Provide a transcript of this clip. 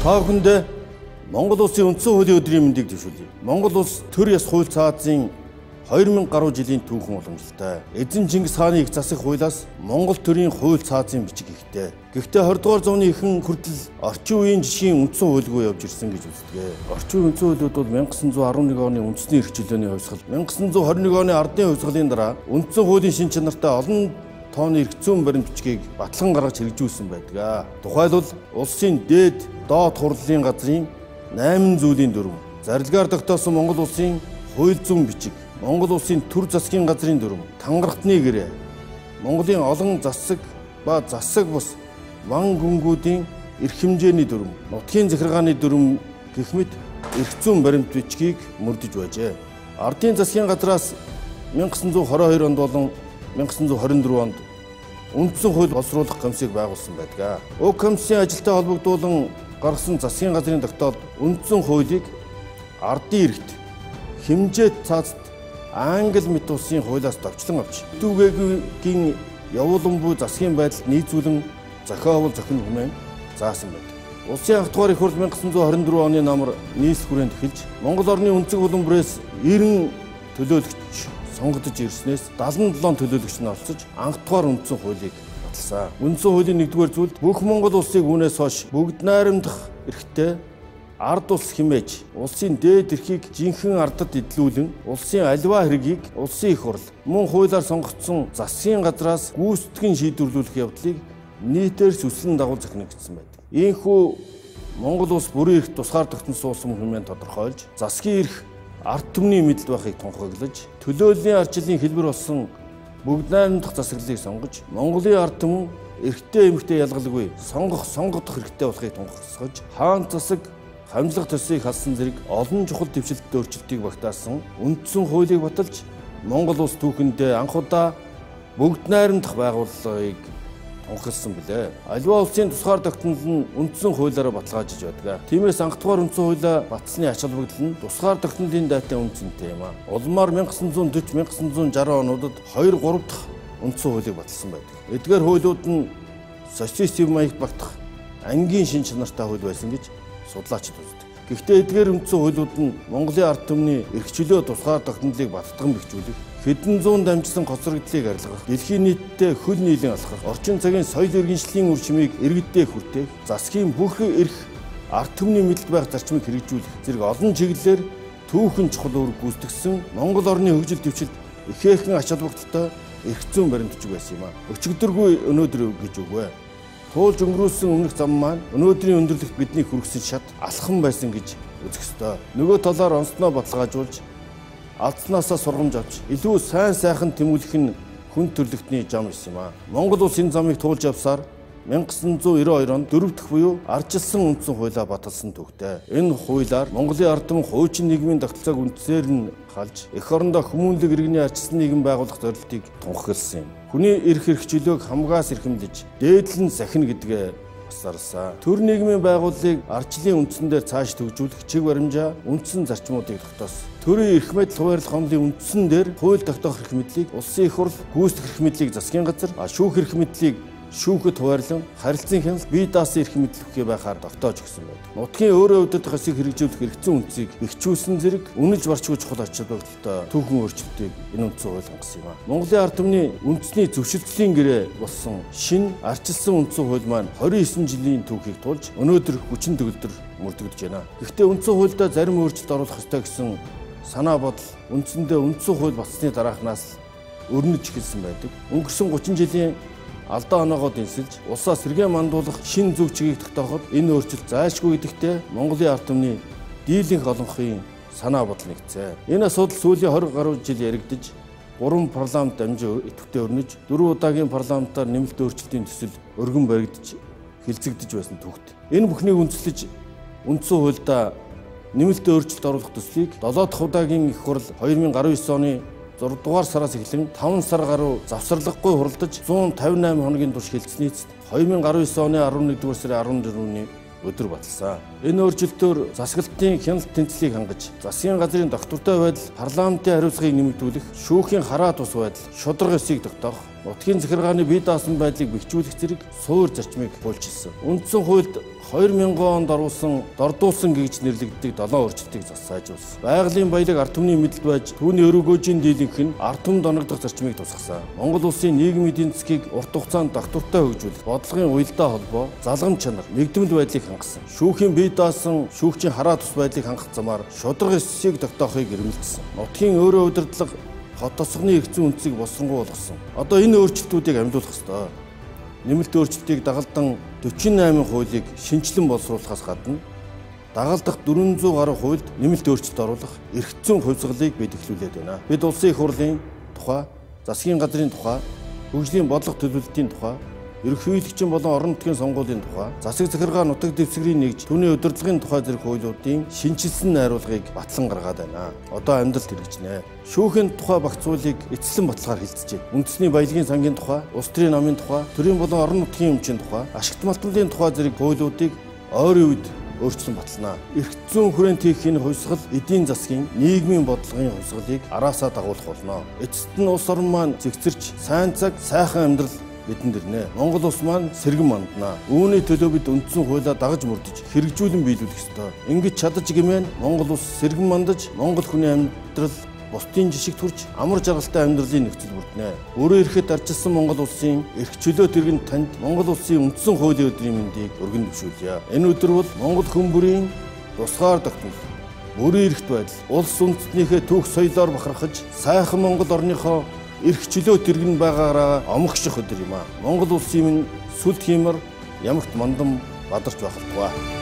Та бүхэндээ Монгол Улсын үндсэн хуулийн өдрийн мэндийг зөвшөөрье. Монгол Улс төр ёс хууль цаазын 2000 гаруй жилийн түүхэн уламжлалтай. Эзэн Чингис хааны их засаг хуулиас Монгол төрийн хууль цаазын бичиг ихтэй. Гэхдээ 20 дугаар зууны ихэнх хүртэл орчин үеийн жишгийн үндсэн хуульгүй явж ирсэн гэж үздэг. Орчин үеийн үндсэн хуулиуд бол 1911 оны үндэсний эрх чөлөөний хувьсгал, 1921 оны ардын хувьсгалын дараа үндсэн хуулийн шин чанартай олон тооны эрх зүйн баримт бичгийг батлан гаргаж хэрэгжүүлсэн байдаг. Тухайлбал улсын дээд доод хурлын газрын 8 зүйлийн дүрм, зарилгаар тогтоосон Монгол улсын хууль зүйн бичиг, Монгол улсын төр засгийн газрын дүрм, тангарахтны гэрээ, Монголын олон засаг ба засаг бус ван гүнгүүдийн эрх хэмжээний дүрм, нутгийн захиргааны дүрм гэх мэт эрх зүйн баримт бичгийг мөрдөж байжээ. Ардын засгийн газраас 1922 онд болон 1924 онд үндсэн хууль боловсруулах комиссийг байгуулсан байдаг. Уг комиссийн ажилтай холбогдуулан гаргасан засгийн газрын тогтоол үндсэн хуулийг ардын эрхт хэмжээт цаазд англи мэт улсын хуулиас товчлон авч дүүгээгийн явуулан буй засгийн байдалд нийцүүлэн зохиовол зохино хэмээн заасан байдаг. Улсын анх дугаар их хурл 1924 оны намар нийслэл хүрээнд эхэлж Монгол орны үндэслэх булан-бүрээс 90 төлөөлөгч сонгогдож ирснээс 77 төлөөлөгч нь оролцож анх дугаар үндсэн хуулийг баталсан. Үндсэн хуулийн 1-р зүйлд бүх Монгол улсыг үүнээс хойш бүгд найрамдах эрхтэй ард улс хэмээж улсын дээд эрхийг жинхэнэ ардад эдлүүлэн улсын аливаа хэргийг улсын их хурл мөн хуулиар сонгогдсон засгийн газраас гүйцэтгэн шийдвэрлүүлэх явдлыг нийтээр сүслэн дагуул зохино гэсэн байдаг. Ийхүү Монгол улс бүрийн эрх тусгаар тогтносон улс хэмээн тодорхойлж засгийн эрх ард түмний мэдэлд байхыг тунхаглаж төлөөллийн арчлалын хэлбэр болсон бүгд найрамдах засаглалыг сонгож Монголын ард түмэн эрхтэй эмэгтэй ялгалгүй сонгогдох хэрэгтэй болохыг тунхаглаж хаан засаг хамжлах төсвийг халсан зэрэг олон чухал дэвшилттэй өөрчлөлтийг багтаасан үндсэн хуулийг баталж Монгол улс түүхэндээ анх удаа бүгд найрамдах байгууллагыг тунхагласан билээ. Аливаа улсын тусгаар тогтнол нь үндсэн хуулиараа баталгаажиж байдаг. Тиймээс анх дугаар үндсэн хуулиа баталсны ач холбогдол нь тусгаар тогтнолын дайтай үнцэнтэй юм а. Улмаар 1940-1960 онуудад 2-3 дахь үндсэн хуулийг баталсан байдаг. Эдгээр хуулиуд нь социалистийн маягт багтах ангийн шин чанартай хууль байсан гэж судлаачид үздэг. Гэхдээ эдгээр үндсэн хуулиуд нь Монголын ард түмний эрх чөлөө тусгаар тогтнолыг баттган бэхжүүлэх, хэдэн зуун дамжсан хоцрогдлыг арилгах, дэлхийн нийтдээ хөл нийлэн алхах, орчин цагийн соёл иргэншлийн үр шимийг иргэддээ хүртээх, засгийн бүх эрх ард түмний мэдэлд байх зарчмыг хэрэгжүүлэх зэрэг олон чиглэлээр түүхэн чухал үүрэг гүйцэтгсэн Монгол орны хөгжил дэвшилт ихээхэн ач холбогдолтой эрх зүйн баримт бичиг байсан юм а. Өчигдөргүй өнөөдөр гэж үгүй. Туулж өнгөрүүлсэн өмнөх зам маань өнөөдрийн өндөрлөгт бидний хүргэсэн шат алхам байсан гэж үзэх ёстой. Нөгөө талаар онцноо баталгаажуулж алдснаасаа сургамж авч илүү сайн сайхан тэмүүлэх нь хүн төрлөختний зам юм а. Монгол улс энэ замыг туулж явсаар 1992 онд 4 дахь буюу ардчилсан үндсэн хуулиа баталсан төвтэй. Энэ хуулиар Монголын ард түмэн хуучин нийгмийн тогтолцоог үндсээр нь халж эх орондоо хүмүүнлэг иргэний ардчилсан нийгэм байгуулах зорилтыг тунхагласан юм. Хүний эрх чөлөөг хамгаас эрхэмлэж дээдлэн сахина гэдгээ басарсан. Төр нийгмийн байгууллагыг ардчлалын үндсэндээр цааш төвжүүлэх чиг баримжаа үндсэн зарчмуудыг тогтоосон. Төрийн эрх мэдэл хуваарлах хомлын үндсэн дээр хууль тогтоох эрх мэдлийг улсын их хурл, гүйцэтгэх эрх мэдлийг засгийн газар, шүүх эрх мэдлийг шүүхэд хуваарлан харилцан хяналт бие даасан эрх мэдлэхээ байхаар тогтоож өгсөн байдаг. Нутгийн өөрөө өвдөдөх хэсгийг хэрэгжүүлэх эрхцэн үндсийг бэхжүүлсэн зэрэг үнэлж барчгүй чухал ач холбогдолтой түүхэн өөрчлөлтийг энэ үндсэн хууль хангасан юм а. Монголын ард түмний үндэсний зөвшөлтлийн гэрээ болсон шинэ ардчилсан үндсэн хууль маань 29 жилийн түүхийг тулж өнөөдөр хүчин төгөлдөр мөрдөгдөж байна. Гэхдээ үндсэн хуульдаа зарим өөрчлөлт оруулах ёстой гэсэн санаа бодол үндсэндээ үндсэн хууль батсны дараахнаас өрнөж эхэлсэн байдаг. Өнгөрсөн 30 жилийн алдаа оноогоо дэнсэлж улсаа сэргээ мандуулах шин зөв чигийг тогтооход энэ өөрчлөлт зайлшгүй гэдэгтээ Монголын ард түмний дийлэнх олонхын санаа бодол нэгцээ. Энэ асуудал сүүлийн 20 гаруй жил яригдж 3 парламент дамжин идэвхтэй өрнөж 4 удаагийн парламентаар нэмэлт өөрчлөлтийн төсөл өргөн баригдаж хилцэгдэж байсан төвхт. Энэ бүхнийг үндэслэж үндсэн хуульдаа нэмэлт өөрчлөлт оруулах төслийг 7 дахь удаагийн их хурл 2019 оны 6 дугаар сараас эхлэн 5 сар гаруй завсарлаггүй хуралдаж 158 хоногийн турш хилцсэний эцэст 2019 оны 11 дугаар сарын 14-ний өдөр баталсан. Энэ өөрчлөлтөөр засаглалтын хяналт тэнцлийг хангаж, засгийн газрын доктортой байдал, парламентын хариуцлагыг нэмэгдүүлэх, шүүхийн хараа тус байдал, шударга ёсыг тогтоох, Нутгийн захиргааны бие даасан байдлыг бэхжүүлэх зэрэг суур зарчмыг хуульчилсан. Үндсэн хуульд 2000 онд оруулсан дордуулсан гэж нэрлэгддэг 7 өөрчлөлтийг засаажуулсан. Байгалийн баялаг ард түмний мэдэлд байж түүний өрөөгөөжийн дийлэнх нь ард түмэнд оногдох зарчмыг тусгасан. Монгол улсын нийгмийн эдийн засгийг урт хугацаанд доктортой хөгжүүлэх, бодлогын уялдаа холбоо, залгамж чанар, нэгдмэл байдлыг хангасан. Шүүхийн бие даасан шүүгчийн хараа тус байдлыг хангах замаар шударга эссийг тогтоохыг эрмэлзсэн. Нутгийн өөрөө удирдлага хот тосгоны эрхцэн үндэсийг босронгуй болгосон. Одоо энэ өөрчлөлтүүдийг амьдуулах ёстой. Нэмэлт өөрчлөлтийг дагалдан 48 хуулийг шинжилэн боловсруулахаас гадна дагалдах 400 гаруй хуульд нэмэлт өөрчлөлт оруулах эрхцэн хувьсгалыг бид эхлүүлээд байна. Бид улсын их хурлын тухай, засгийн газрын тухай, хөгжлийн бодлого төлөвлөлтийн тухай, ерөнхийлөгчийн болон орон нутгийн сонгуулийн тухай, засаг захиргаа нутаг дэвсгэрийн нэгж түүний удирдлагын тухай зэрэг хуулиудын шинжилсэн найруулгыг батлан гаргаад байна. Одоо амьдралд хэрэгжинэ. Шүүхийн тухай багц хуулийг эцэслэн баталгаар хилцжээ. Үндэсний баялагын сангийн тухай, улс төрийн намын тухай, төрийн болон орон нутгийн өмчийн тухай, ашигт малтмалын тухай зэрэг хуулиудыг ойрын үед өөрчлөн баталнаа. Эрх зүйн хүрээнд хийх энэ хувьсгал эдийн засгийн, нийгмийн бодлогын хувьсгалыг араасаа дагуулах болно. Эцэст нь улс орн маань зэгцэрч сайн цаг, сайхан амьдрал бидэнд ирнэ. Монгол улс маань сэргэн манднаа. Үүний төлөө бид үндсэн хуулиа дагаж мөрдөж хэрэгжүүлэн биелүүлэх ёстой. Ингэж чадаж гэмээр Монгол улс сэргэн мандаж, Монгол хүний амьдрал бусдын жишигт хүрч амар жаргалтай амьдралын нөхцөл бүрднэ. Өөрөө ирэхэд арчилсан Монгол улсын эрх чөлөө тэргэн танд Монгол улсын үндсэн хуулийн өдрийн мэндийг өргөн дэвшүүлье. Энэ өдөр бол Монгол хүн бүрийн тусгаар тогтмол, бүрийн эрхт байдал, улс үндэстнийхээ түүх соёлоор бахархаж, сайхан Монгол орныхоо эрх чөлөө тэргэн байгаагаараа омгших өдөр юм аа. Монгол улсын минь сүлд хиймэр ямагт мандам бадарч байх болтугай.